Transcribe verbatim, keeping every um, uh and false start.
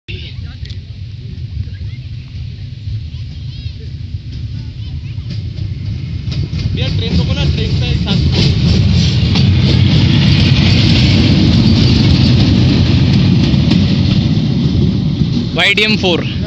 भैया ट्रेन रोको ना, ट्रेन का एक साथ वाई डी एम फोर।